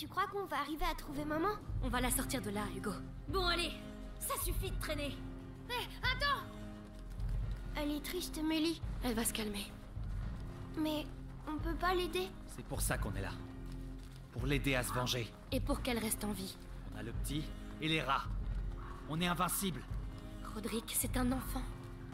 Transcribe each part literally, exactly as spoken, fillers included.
Tu crois qu'on va arriver à trouver maman? On va la sortir de là, Hugo. Bon, allez, ça suffit de traîner. Hé, hey, attends! Elle est triste, Mélie. Elle va se calmer. Mais on peut pas l'aider? C'est pour ça qu'on est là. Pour l'aider à se venger. Et pour qu'elle reste en vie. On a le petit et les rats. On est invincible. Roderick, c'est un enfant.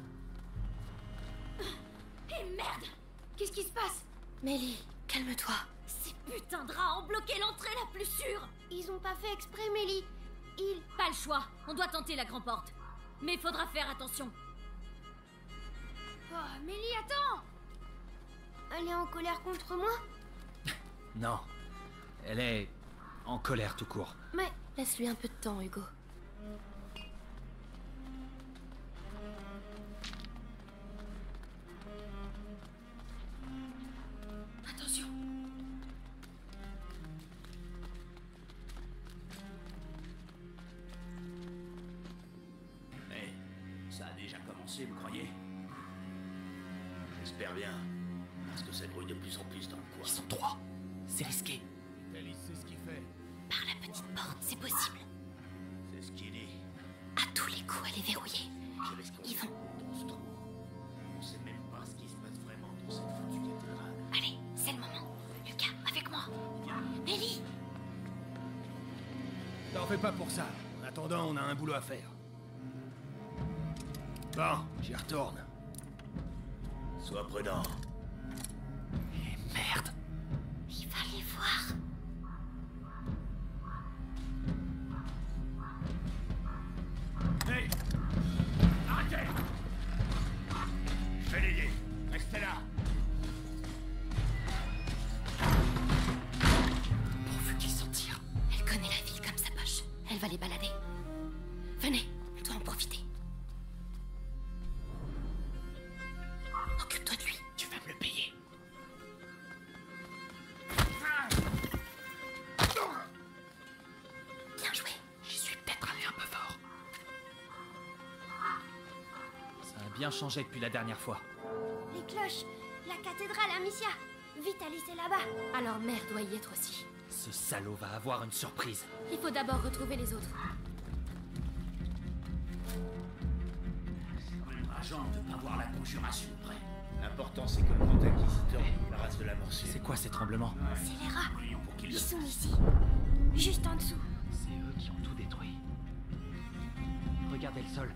Eh merde! Qu'est-ce qui se passe? Mélie, calme-toi. Ces putains de rats ont bloqué l'entrée la plus sûre! Ils ont pas fait exprès, Mélie. Ils... Pas le choix. On doit tenter la grande porte. Mais faudra faire attention. Oh, Mélie, attends! Elle est en colère contre moi? Non. Elle est... en colère tout court. Mais... Laisse-lui un peu de temps, Hugo. Attention. Mais ça a déjà commencé, vous croyez? J'espère bien. Parce que ça grouille de plus en plus dans le coin. Ils sont trois. C'est risqué. Alice sait ce qu'il fait. Par la petite porte, c'est possible. C'est ce qu'il dit. À tous les coups, elle est verrouillée. Je laisse qu'on Ils vont... dans ce trou. On sait même pas ce qui se passe vraiment dans cette foutue cathédrale. Allez, c'est le moment. Lucas, avec moi. Mélie! T'en fais pas pour ça. En attendant, on a un boulot à faire. Bon, j'y retourne. Sois prudent. Et merde. Il va les voir. Hey! Arrêtez! Je vais l'aider. Restez là. Pourvu qu'ils s'en tirent. Elle connaît la ville comme sa poche. Elle va les balader. Venez, on doit en profiter. Occupe-toi de lui. Tu vas me le payer. Bien joué. J'y suis peut-être allé un peu fort. Ça a bien changé depuis la dernière fois. Les cloches! La cathédrale, Amicia! Vite, Alice est là-bas! Alors mère doit y être aussi. Ce salaud va avoir une surprise. Il faut d'abord retrouver les autres. Agent de avoir la conjuration prêt. L'important c'est que le grand inquisiteur la race de la morsure. C'est quoi ces tremblements? C'est les rats! Prions pour qu'il Ils le sont ici. Juste en dessous. C'est eux qui ont tout détruit. Regardez le sol.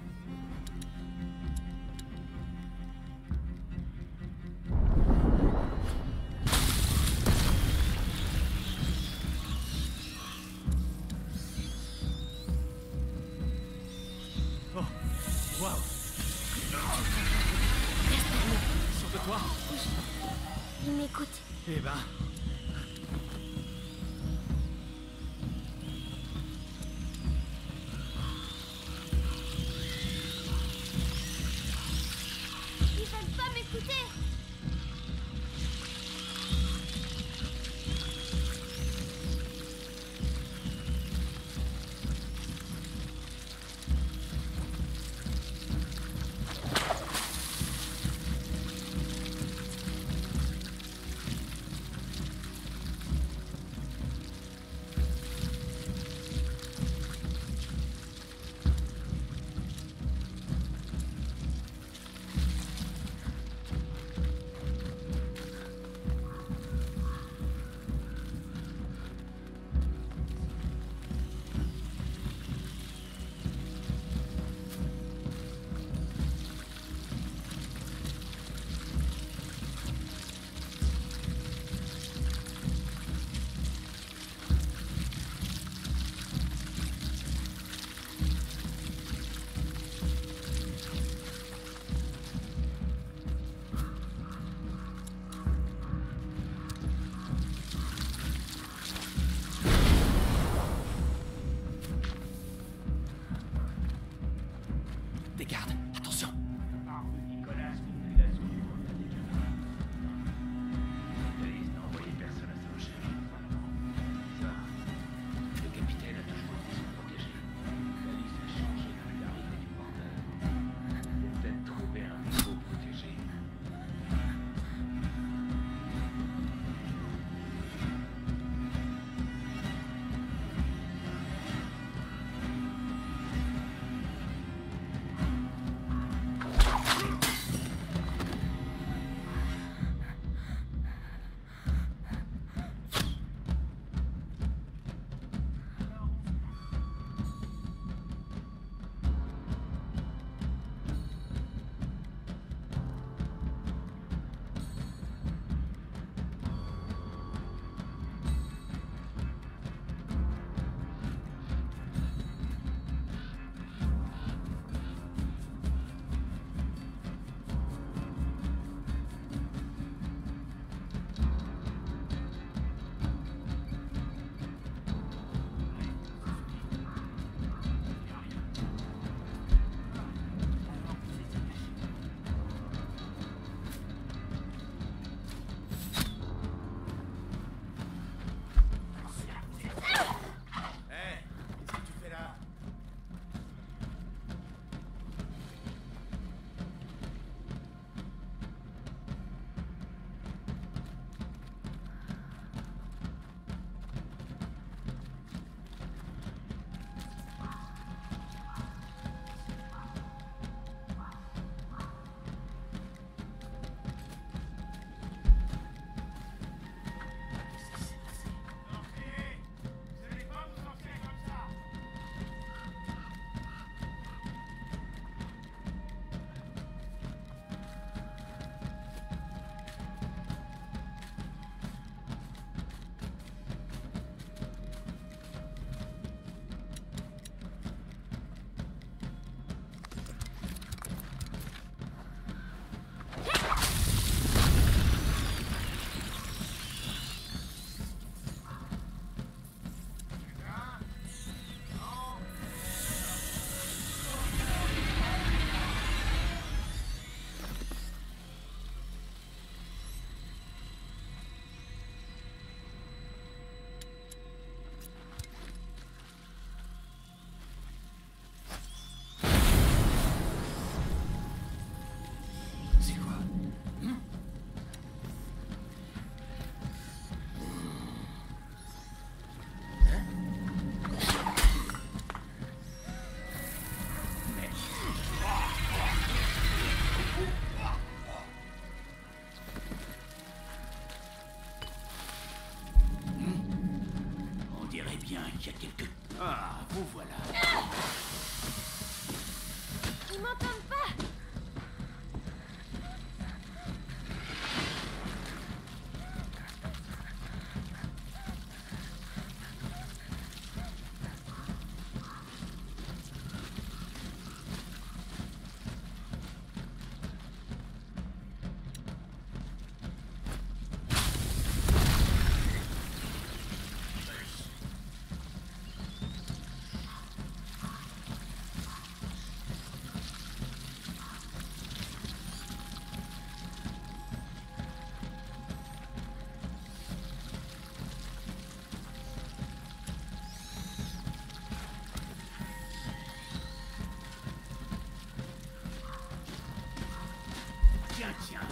Oh, waouh! Sûr de toi? Ils m'écoutent. Eh ben, Ils veulent pas m'écouter! bien qu'il y a quelques... Ah, vous voilà. Ils m'entendent pas. Tiens, tiens.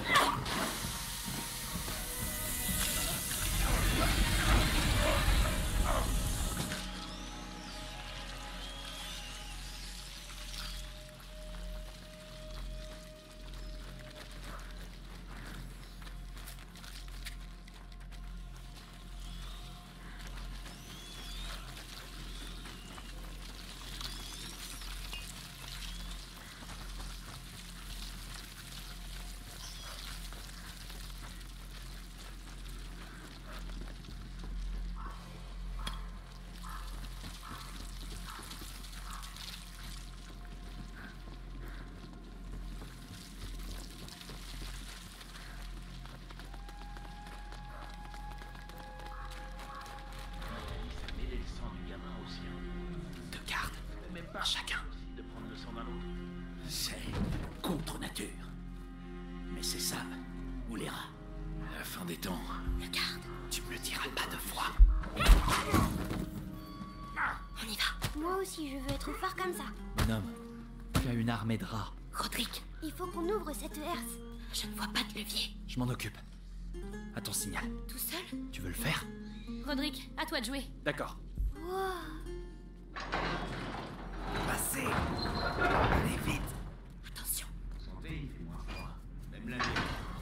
Un chacun. De prendre le sang d'un autre. C'est contre nature. Mais c'est ça, ou les rats. À la fin des temps. Le garde. Tu me le diras pas deux fois. On y va. Moi aussi, je veux être fort comme ça. Bonhomme, tu as une armée de rats. Roderick, Il faut qu'on ouvre cette herse. je ne vois pas de levier. Je m'en occupe. À ton signal. Tout seul? Tu veux le faire? Roderick, à toi de jouer. D'accord. Wow. Passez! Allez vite! Attention. Santé, il fait moins froid. Même la nuit.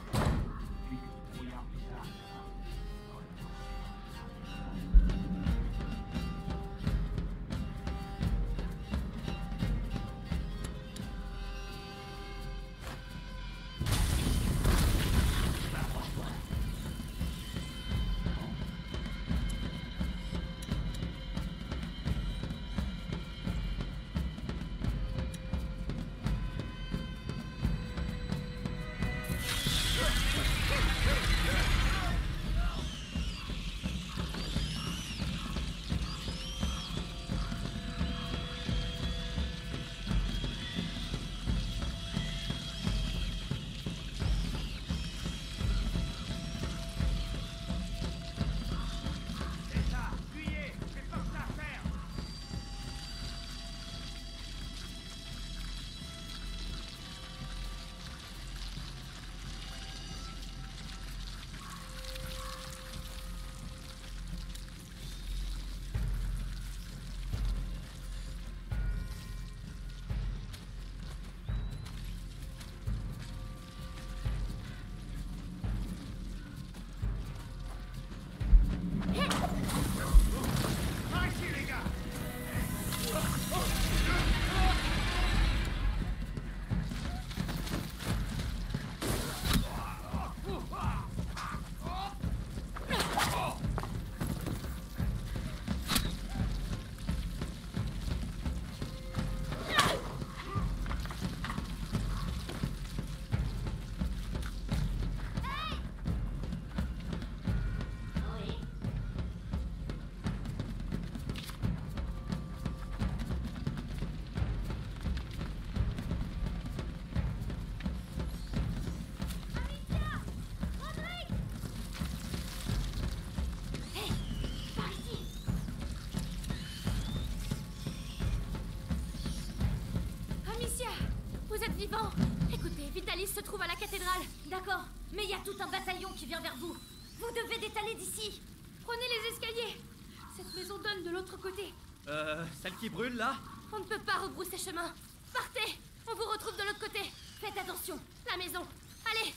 Vous êtes vivant. Écoutez, Vitalis se trouve à la cathédrale. D'accord, mais il y a tout un bataillon qui vient vers vous. Vous devez détaler d'ici. Prenez les escaliers. Cette maison donne de l'autre côté. Euh, celle qui brûle, là? On ne peut pas rebrousser chemin. Partez. On vous retrouve de l'autre côté. Faites attention. La maison. Allez.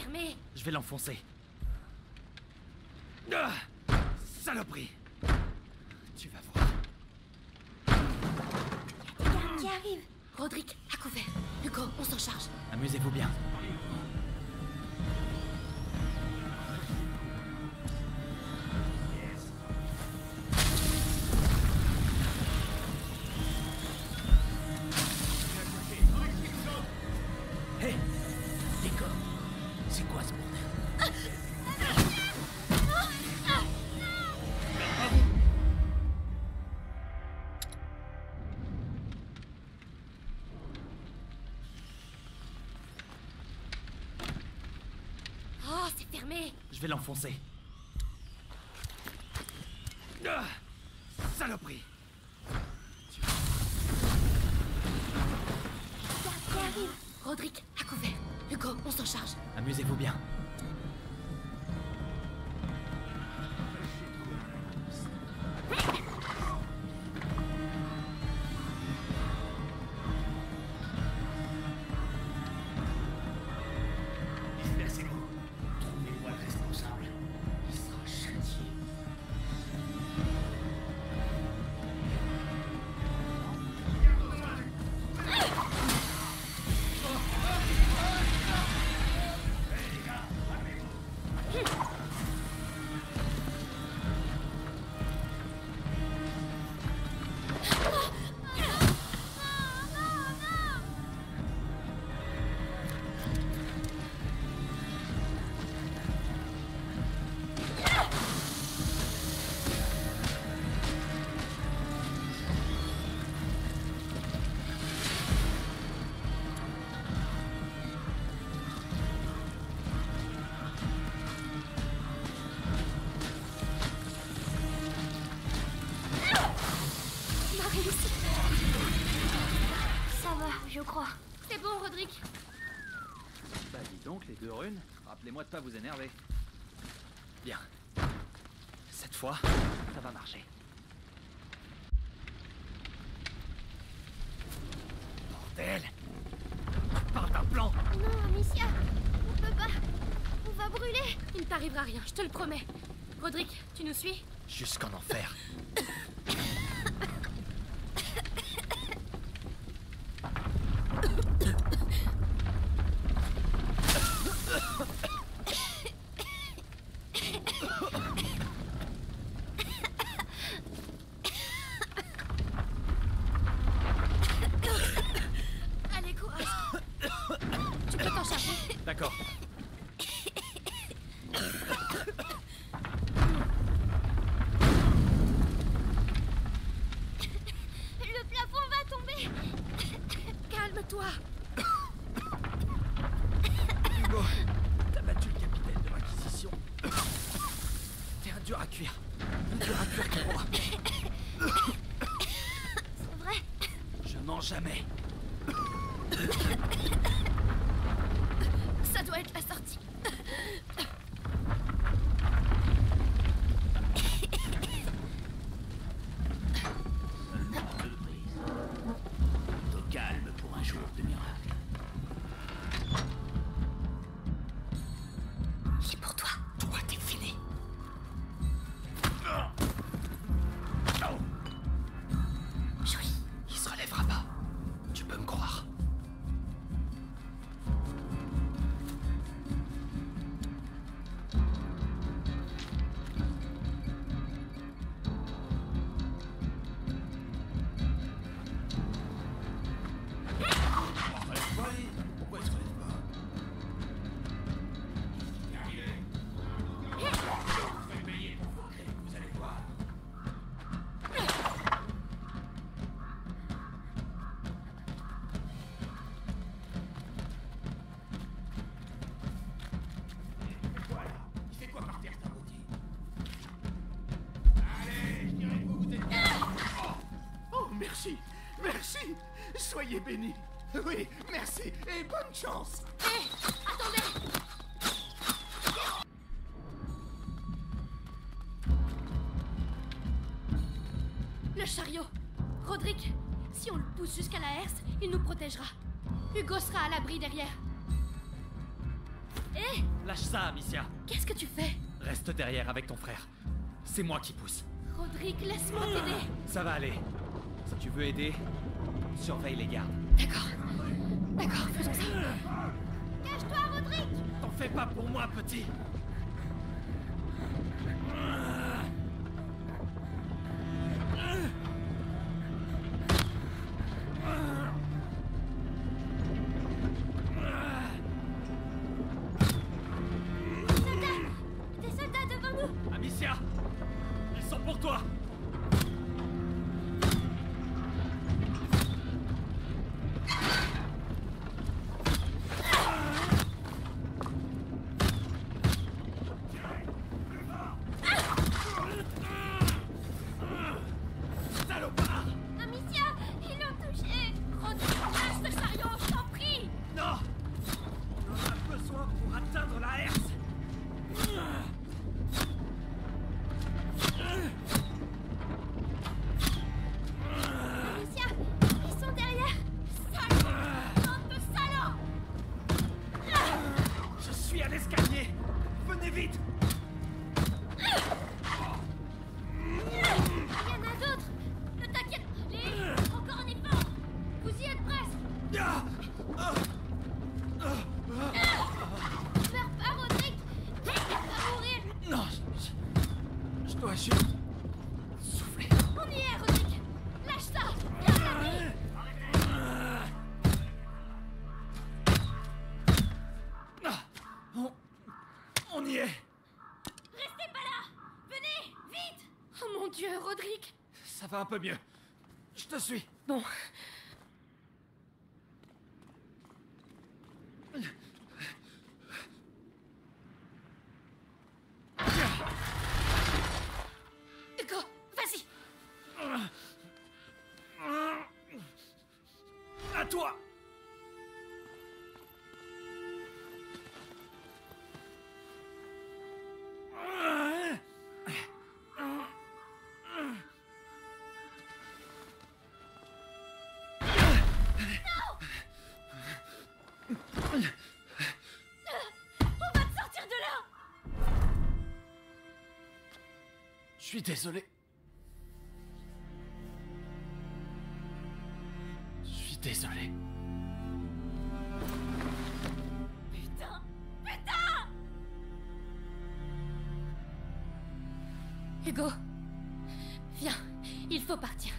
fermé. Je vais l'enfoncer. Ah, saloperie. Tu vas voir. Des gardes qui arrivent. Roderick, à couvert. Hugo, on s'en charge. Amusez-vous bien. Hé, décor. C'est quoi ce bordel? Oh, c'est fermé. Je vais l'enfoncer. Ah, saloperie. Garde qui arrivent. Roderick, à couvert. Hugo, on s'en charge. Amusez-vous bien. Laissez-moi. Trouvez-moi le responsable. Il sera châtié. On a réussi. Ça va, je crois. C'est bon, Roderick. Bah dis donc, les deux runes. Rappelez-moi de pas vous énerver. Bien. Cette fois, ça va marcher. Bordel! Parle d'un plan! Non, Amicia, on peut pas. On va brûler. Il ne t'arrivera rien, je te le promets. Roderick, tu nous suis? Jusqu'en enfer. Allez, courage. Tu peux t'en charger. D'accord. Le plafond va tomber. Calme-toi. Hugo, t'as battu le capitaine de l'Inquisition. T'es un dur à cuire. Un dur à cuire comme moi. C'est vrai. Je mens jamais. Ça doit être la sortie. Seulement deux prises. Plutôt calme pour un jour de miracle. C'est pour toi. Toi, t'es fini. Joli. Il se relèvera pas. Tu peux me croire. Pourquoi il se relève pas? Vous faites payer pour vos crimes, vous allez voir. Voilà. Il fait quoi par terre, ta beauté? Allez, je dirais que vous êtes... Oh, oh, merci, merci. Soyez bénis. Oui, merci et bonne chance. Hé, attendez. Le chariot. Roderick, si on le pousse jusqu'à la herse, il nous protégera. Hugo sera à l'abri derrière. Hé! Lâche ça, Amicia. Qu'est-ce que tu fais? Reste derrière avec ton frère. C'est moi qui pousse. Roderick, laisse-moi t'aider. Ça va aller. Si tu veux aider, surveille les gardes. D'accord. D'accord, faisons ça. Cache-toi, Roderick! T'en fais pas pour moi, petit. Des soldats devant nous! Amicia, ils sont pour toi. Salopard! Amicia, ils l'ont touché! Roderick, lâche ce chariot, je t'en prie. Non! On en a besoin pour atteindre la herse. Amicia, ils sont derrière! Salaud! Bande de salauds! Je suis à l'escalier. Venez vite. Il y en a d'autres! Ne t'inquiète, les... Encore un effort. Vous y êtes presque. Ah! Ah! Meurs pas, Roderick! Tu vas mourir! Non, je, je- je dois juste souffler. On y est, Roderick. Lâche ça. Garde la vie. Ah! On, on y est. Restez pas là. Venez, vite. Oh mon Dieu, Roderick. Ça va un peu mieux. Je te suis. Bon. Hugo, vas-y. À toi. On va te sortir de là. Je suis désolé. Je suis désolé. Putain, putain. Hugo, viens, il faut partir.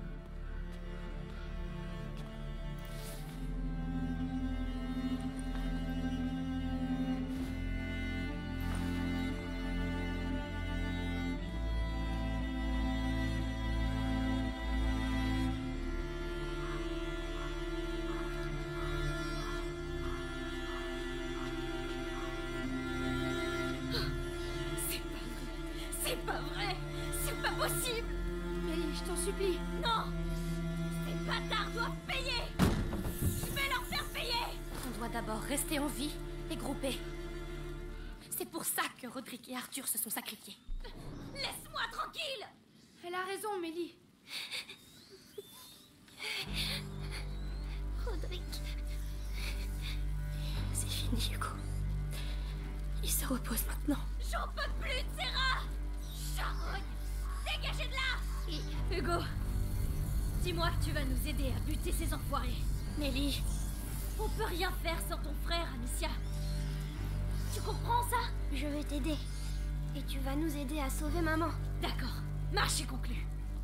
C'est pas vrai. C'est pas possible. Mélie, je t'en supplie. Non. Ces bâtards doivent payer. Je vais leur faire payer. On doit d'abord rester en vie et grouper. C'est pour ça que Roderick et Arthur se sont sacrifiés. Laisse-moi tranquille. Elle a raison, Mélie. Roderick, C'est fini, Hugo. Il se repose maintenant. J'en peux plus de ces rats. Charogne. Dégagez de là. Hugo, dis-moi que tu vas nous aider à buter ces enfoirés. Mélie, on peut rien faire sans ton frère, Amicia. Tu comprends ça? je vais t'aider. Et tu vas nous aider à sauver maman. D'accord, marche est conclue.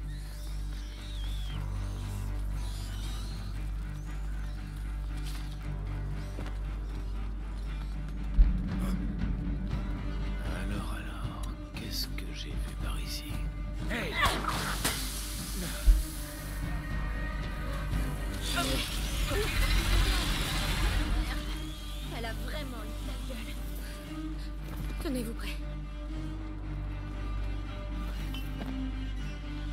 Alors, alors, qu'est-ce que j'ai vu par ici? Hey! Elle a vraiment une sale gueule. Tenez-vous prêts.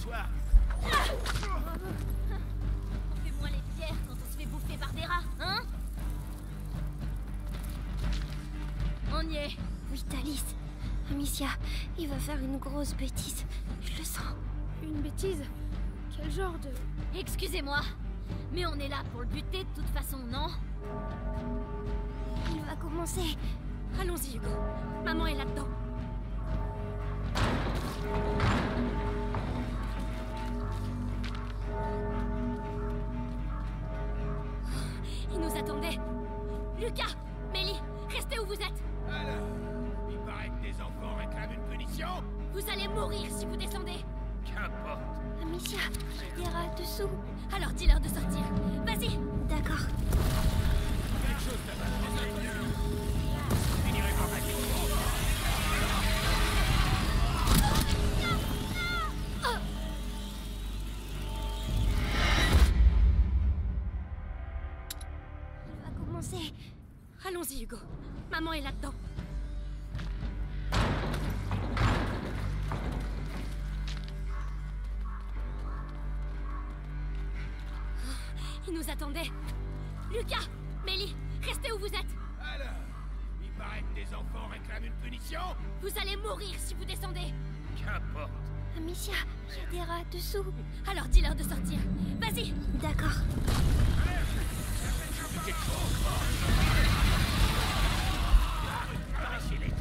soir. On fait moins les pierres quand on se fait bouffer par des rats, hein? On y est. Vitalis, Amicia, il va faire une grosse bêtise. Je le sens. Une bêtise? Quel genre de... Excusez-moi, mais on est là pour le buter de toute façon, non? Il va commencer. Allons-y, Hugo. Maman est là-dedans. Il nous attendait. Lucas, Mélie, restez où vous êtes. Alors, il paraît que des enfants réclament une punition. Vous allez mourir si vous descendez. Qu'importe. Amicia, il y a des rats dessous. Alors dis-leur de sortir. Vas-y. D'accord. Quelque chose là-bas. Je finirai par passer. Il va commencer. Allons-y, Hugo. Maman est là-dedans. Il nous attendait. Lucas, Mélie, restez où vous êtes. Alors, il paraît que des enfants réclament une punition. Vous allez mourir si vous descendez. Qu'importe. Amicia, il y a des rats dessous. Alors dis-leur de sortir. Vas-y. D'accord. Arrachez-les.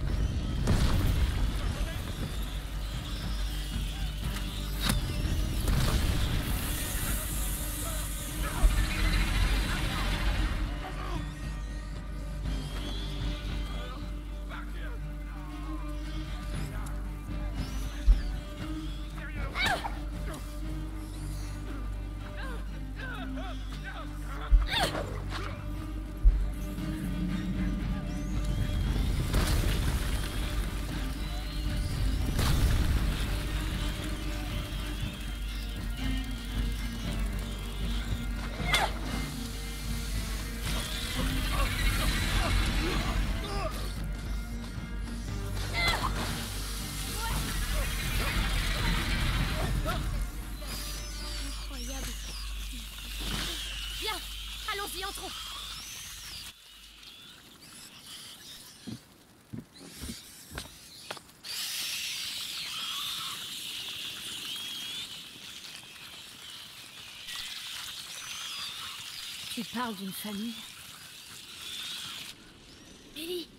Incroyable. Bien. Allons-y, entrons. Tu parles d'une famille. Mélie.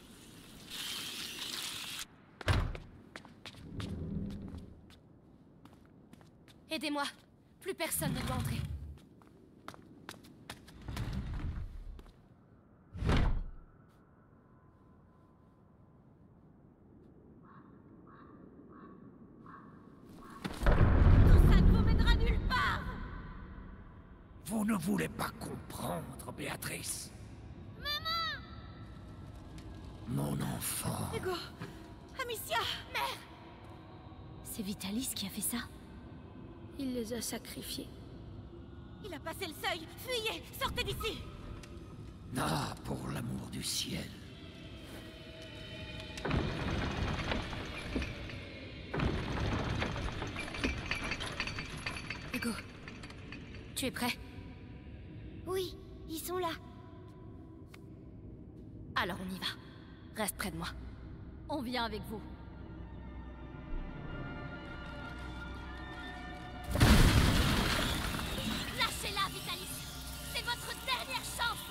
Aidez-moi. Plus personne ne doit entrer. Tout ça ne vous mènera nulle part. Vous ne voulez pas comprendre, Béatrice. Maman! Mon enfant. Hugo! Amicia! Mère! C'est Vitalis qui a fait ça? Il les a sacrifiés. Il a passé le seuil! Fuyez! Sortez d'ici! Ah, pour l'amour du ciel. Hugo, tu es prêt? Oui, ils sont là. Alors on y va. Reste près de moi. On vient avec vous. Lâchez-la, Vitalis! C'est votre dernière chance!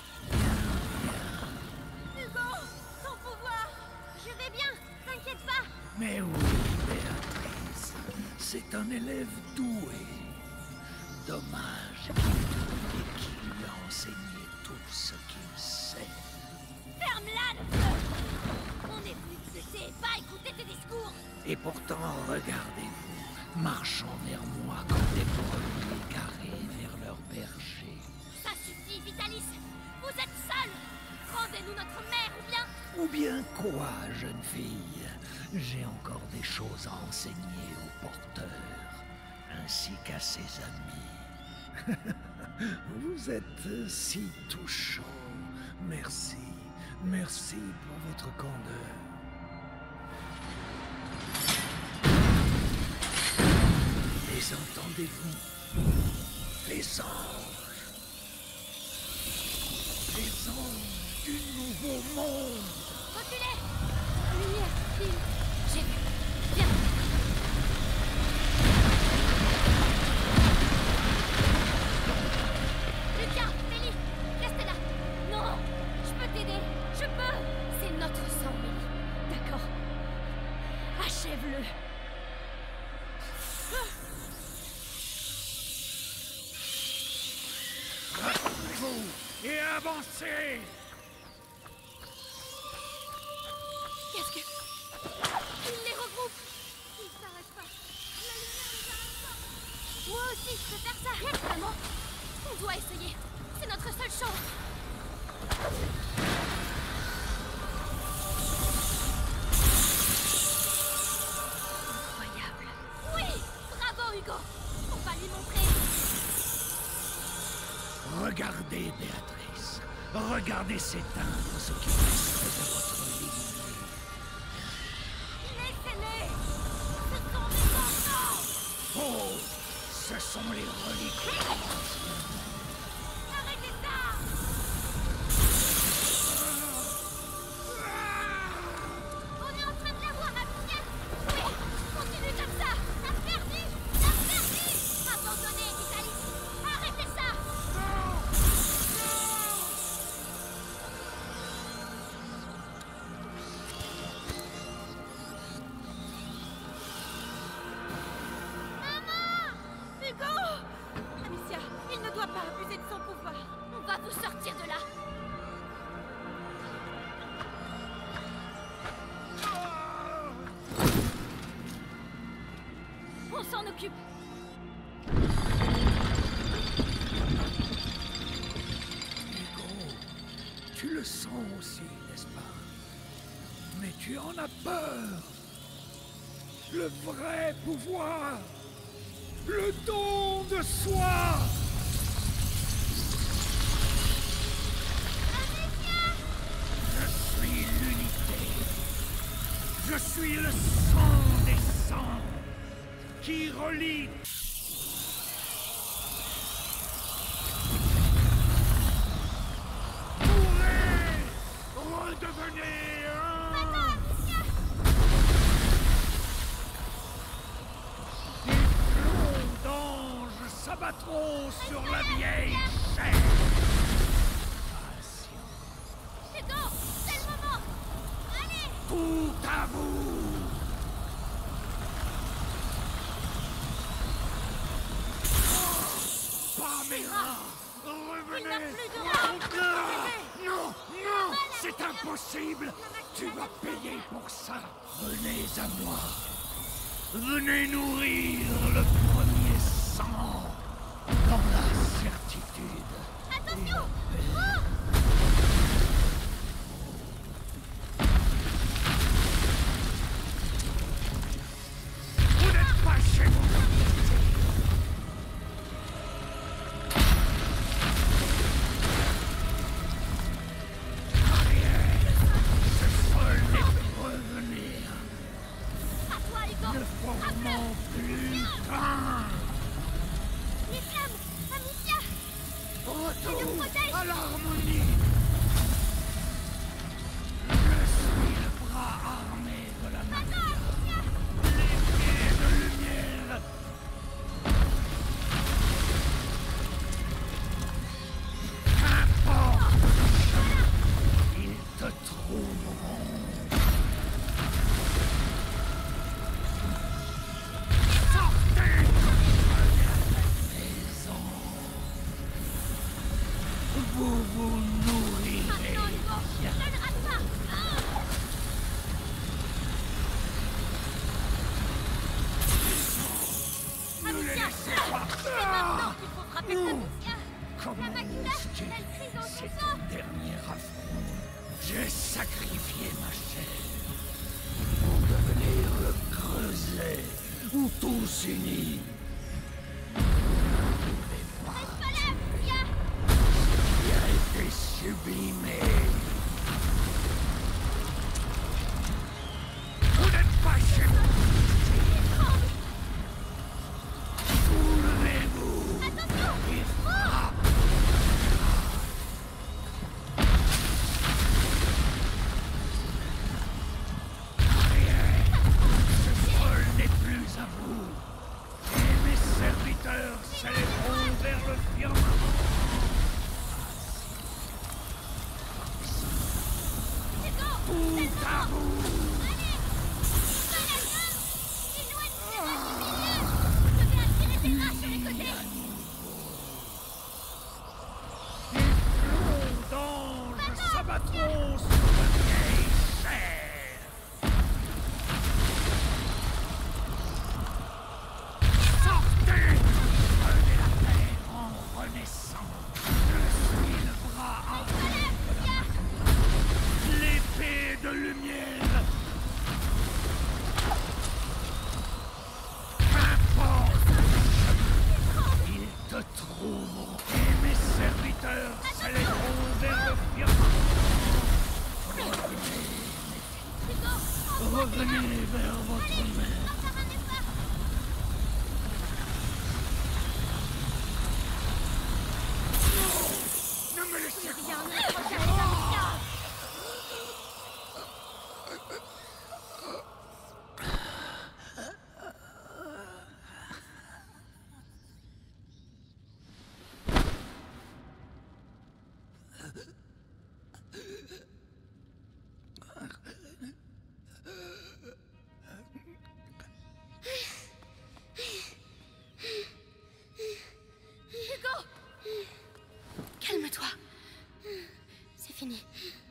Hugo! Ton pouvoir! Je vais bien, t'inquiète pas. Mais oui, Béatrice. C'est un élève doué. Dommage qu'il et qu'il lui a enseigné tout ce qu'il sait. Ferme-la, le feu! On est venu te buter, pas écouter tes discours! Et pourtant, regardez-vous, marchant vers moi comme des brebis égarés vers leur berger. Ça suffit, Vitalis! Vous êtes seul! Rendez-nous notre mère, ou bien... Ou bien quoi, jeune fille? J'ai encore des choses à enseigner au porteur, ainsi qu'à ses amis. Vous êtes si touchant. Merci, merci pour votre candeur. Et Les entendez-vous? Les anges. Les anges du nouveau monde. Reculez! Lumière, file. J'ai vu. Viens. Lucas, Mélie, restez là. Non, je peux t'aider. Je peux. C'est notre sang, Mélie. D'accord. Achève-le. Rappelez-vous et avancez. Qu'est-ce que... Il les regroupe. Ils s'arrêtent pas. La lumière les arrête pas. Moi aussi, je peux faire ça. Vraiment. On doit essayer. C'est notre seule chance. Incroyable. Oui. Bravo, Hugo. On va lui montrer. Regardez, Béatrice. Regardez s'éteindre ce qui reste de votre ligne. Laissez-les. Ce sont des enfants. Oh, ce sont les reliques. Arrêtez ça. On est en train de la voir, Amicia. Oui, continue comme ça. T'as perdu. T'as perdu. Abandonnez, Vitalis. Arrêtez ça. Hugo! Amicia, il ne doit pas abuser de son pouvoir. On va vous sortir de là. On s'en occupe. Hugo, tu le sens aussi, n'est-ce pas? Mais tu en as peur. Le vrai pouvoir. Le don de soi. Je suis l'unité. Je suis le sang des sangs qui relie. Mourez, redevenez un. Des flots d'anges s'abattront sur la vieille chair. Hugo, c'est le moment. Allez. Tout à vous. Pamela, revenez. Il n'a plus de rang. Non, non, c'est impossible. Tu vas payer pour ça. Venez à moi. Venez nourrir le premier sang dans la certitude. Attention. Oh. Vous n'êtes pas chez vous. Ariel, ce sol est revenir. À toi, Hugo. Ne formons plus qu'un. Les flammes. Amicia. Retour protège. à l'harmonie. Je suis le bras armé de la matière. Les pieds de lumière. Qu'importe le chemin, ils te trouveront. Sortez de la maison. Vous vous nourrirez. Maintenant, Hugo. bien. Ne le rate pas. Oh. Ne les Amicia. laissez pas. C'est Ah maintenant qu'il faut frapper Ouh. Amicia. Comment La Makina, oses-tu elle crie dans C'est son sang. ton dernier affront. J'ai sacrifié ma chair pour devenir le creuset où tout s'unit. Vous ne pouvez pas Pas là, Amicia. qui a été sublimé. Vous n'êtes pas chez vous. retrouveront. Et mes serviteurs s'élèveront vers le firmament. Revenez vers votre mère. Ne me laissez pas. Calme-toi. C'est fini.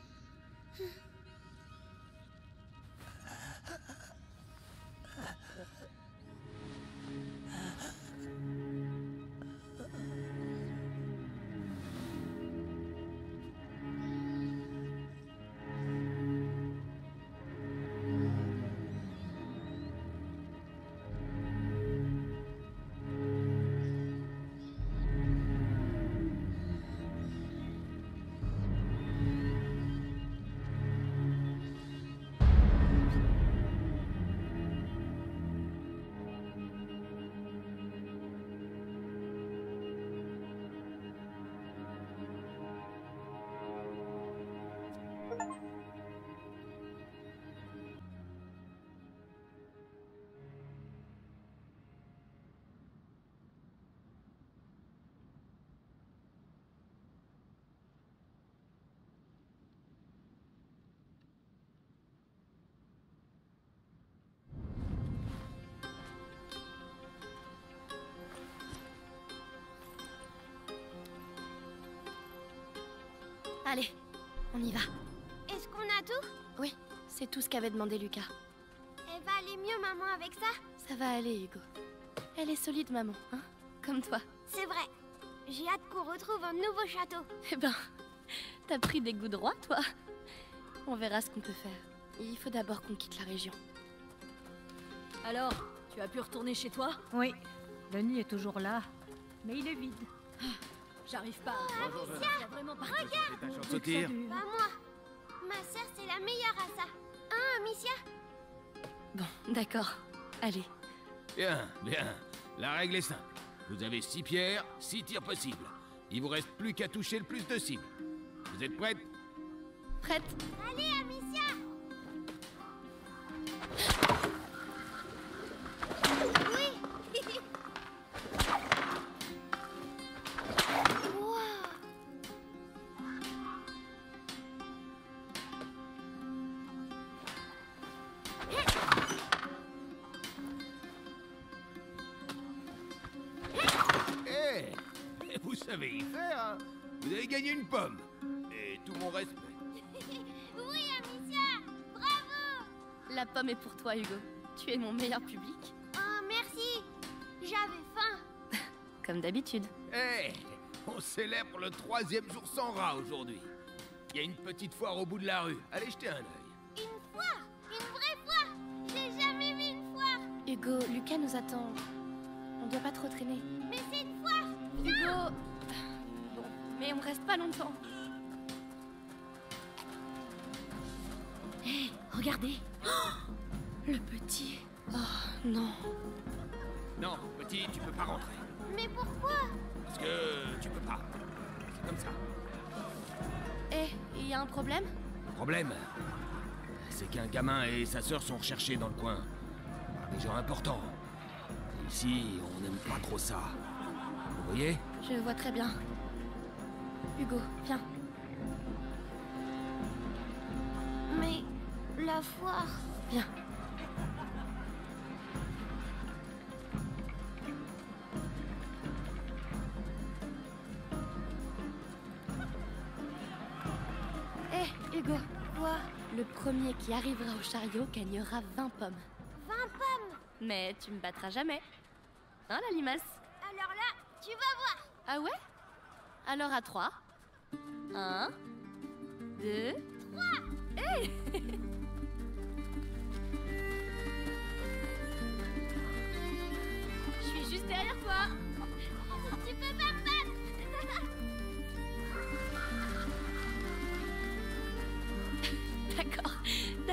Allez, on y va. Est-ce qu'on a tout? Oui, c'est tout ce qu'avait demandé Lucas. Elle va aller mieux, maman, avec ça? Ça va aller, Hugo. Elle est solide, maman, hein? Comme toi. C'est vrai. J'ai hâte qu'on retrouve un nouveau château. Eh ben, t'as pris des goûts droits, toi. On verra ce qu'on peut faire. Il faut d'abord qu'on quitte la région. Alors, tu as pu retourner chez toi? Oui, le nid est toujours là, mais il est vide. J'arrive pas. Oh, Amicia, Il y a vraiment pas regarde! Ta chance au tir. Pas moi. Ma sœur, c'est la meilleure à ça. Hein, Amicia? Bon, d'accord. Allez. Bien, bien. La règle est simple. Vous avez six pierres, six tirs possibles. Il vous reste plus qu'à toucher le plus de cibles. Vous êtes prêtes? Prête? Allez, Amicia! Oui! Wow! Eh, vous savez y faire, hein? Vous avez gagné une pomme. Et tout mon respect. Oui, Amicia! Bravo! La pomme est pour toi, Hugo. Tu es mon meilleur public. Oh, merci! J'avais faim. Comme d'habitude. Eh, on célèbre le troisième jour sans rat aujourd'hui. Il y a une petite foire au bout de la rue. Allez jeter un œil. Une foire! Une vraie foire! J'ai jamais vu une foire! Hugo, Lucas nous attend. On doit pas trop traîner. Mais c'est une foire! Hugo! Bon, mais on reste pas longtemps. Hé, regardez. Le petit. Oh, non. Non, petit, tu peux pas rentrer. Mais pourquoi? Parce que tu peux pas. C'est comme ça. Eh, il y a un problème? Le problème, c'est qu'un gamin et sa sœur sont recherchés dans le coin. Des gens importants. Ici, on n'aime pas trop ça. Vous voyez? Je vois très bien. Hugo, viens. Mais la foire... Viens. Eh, Hugo, Quoi? le premier qui arrivera au chariot gagnera vingt pommes. vingt pommes? Mais tu me battras jamais. Hein, la limace? Alors là, tu vas voir! Ah ouais? Alors à trois. Un, deux, trois. Hey! Je suis juste derrière toi. Tu peux pas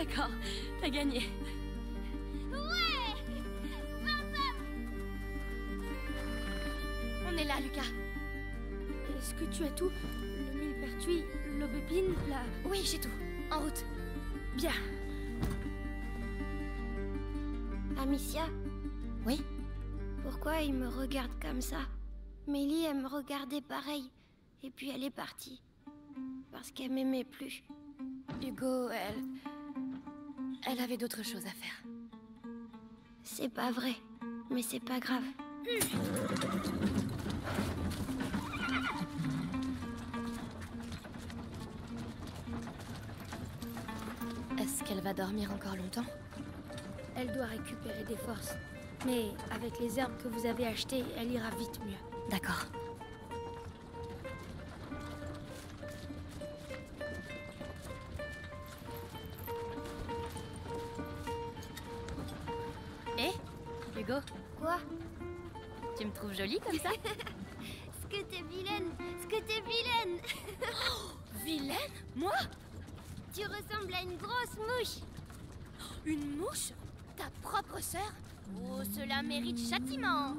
D'accord, t'as gagné. Ouais! On est là, Lucas. Est-ce que tu as tout? Le millepertuis, l'aubépine, la... Oui, j'ai tout. En route. Bien. Amicia? Oui? Pourquoi il me regarde comme ça? Mélie, elle me regardait pareil. Et puis elle est partie. Parce qu'elle m'aimait plus. Hugo, elle... Elle avait d'autres choses à faire. C'est pas vrai. Mais c'est pas grave. Est-ce qu'elle va dormir encore longtemps? Elle doit récupérer des forces. Mais avec les herbes que vous avez achetées, elle ira vite mieux. D'accord. Hé, Hugo, Quoi? tu me trouves jolie comme ça? Ce que t'es vilaine! Ce que t'es vilaine! Vilaine? Moi? Tu ressembles à une grosse mouche! Une mouche? Ta propre sœur? Oh, cela mérite châtiment!